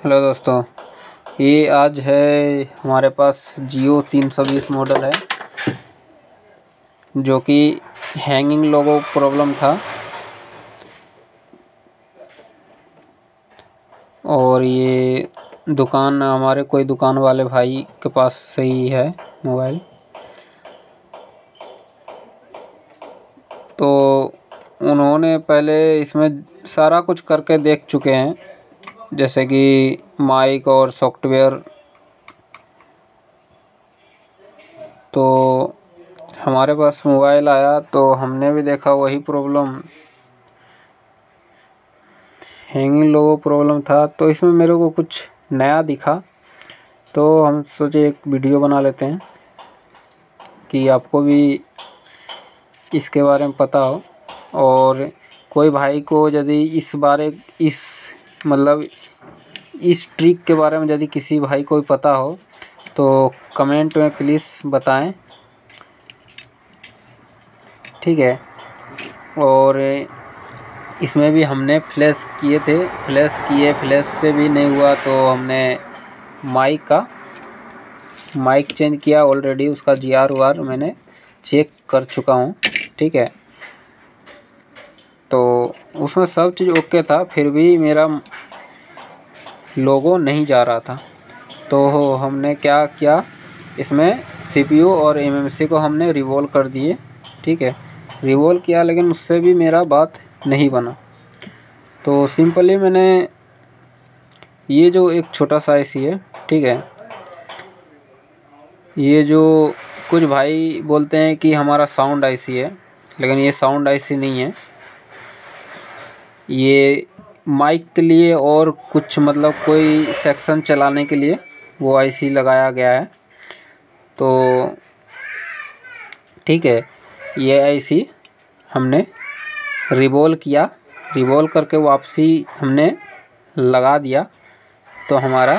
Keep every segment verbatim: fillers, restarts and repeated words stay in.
Hello दोस्तों, ये आज है हमारे पास जियो तीन सौ बीस मॉडल है जो कि हैंगिंग लोगो प्रॉब्लम था और ये दुकान हमारे कोई दुकान वाले भाई के पास से ही है मोबाइल। तो उन्होंने पहले इसमें सारा कुछ करके देख चुके हैं, जैसे कि माइक और सॉफ्टवेयर। तो हमारे पास मोबाइल आया तो हमने भी देखा वही प्रॉब्लम, हैंगिंग लोगो प्रॉब्लम था। तो इसमें मेरे को कुछ नया दिखा तो हम सोचे एक वीडियो बना लेते हैं कि आपको भी इसके बारे में पता हो, और कोई भाई को यदि इस बारे इस मतलब इस ट्रिक के बारे में यदि किसी भाई को पता हो तो कमेंट में प्लीज़ बताएं, ठीक है। और इसमें भी हमने फ्लैश किए थे, फ्लैश किए फ्लैश से भी नहीं हुआ तो हमने माइक का माइक चेंज किया। ऑलरेडी उसका जी आर वार मैंने चेक कर चुका हूँ, ठीक है। तो उसमें सब चीज़ ओके था, फिर भी मेरा लोगो नहीं जा रहा था। तो हमने क्या किया, इसमें सीपीयू और एमएमसी को हमने रिवॉल्व कर दिए, ठीक है। रिवॉल्व किया लेकिन उससे भी मेरा बात नहीं बना। तो सिंपली मैंने ये जो एक छोटा सा आईसी है, ठीक है, ये जो कुछ भाई बोलते हैं कि हमारा साउंड आईसी है, लेकिन ये साउंड आईसी नहीं है। ये माइक के लिए और कुछ मतलब कोई सेक्शन चलाने के लिए वो आईसी लगाया गया है। तो ठीक है, ये आईसी हमने रिवॉल्व किया, रिवॉल्व करके वापसी हमने लगा दिया तो हमारा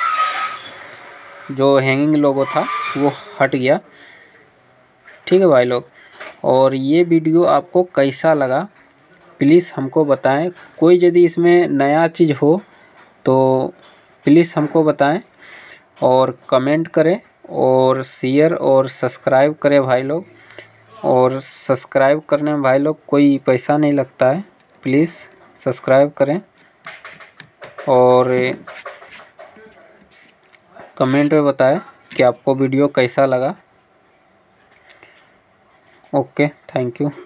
जो हैंगिंग लोगो था वो हट गया, ठीक है भाई लोग। और ये वीडियो आपको कैसा लगा प्लीज़ हमको बताएं। कोई यदि इसमें नया चीज़ हो तो प्लीज़ हमको बताएं और कमेंट करें और शेयर और सब्सक्राइब करें भाई लोग। और सब्सक्राइब करने में भाई लोग कोई पैसा नहीं लगता है, प्लीज़ सब्सक्राइब करें और कमेंट में बताएं कि आपको वीडियो कैसा लगा। Okay, thank you.